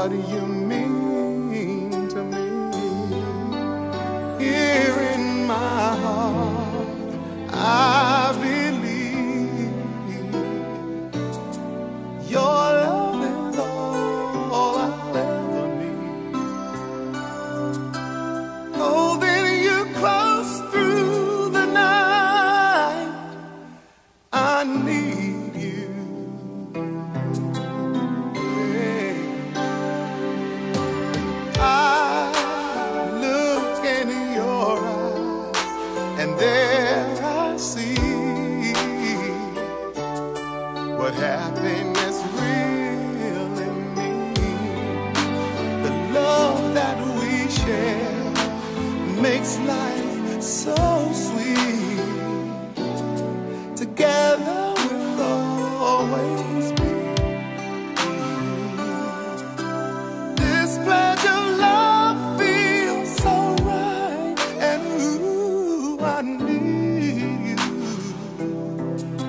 what you mean to me. Here in my heart, I believe your love is all I'll ever need. Holding you close through the night, I need you. I look in your eyes, and there I see what happiness really means. The love that we share makes life so sweet. Together we'll always be. This pledge of love feels so right, and ooh, I need you.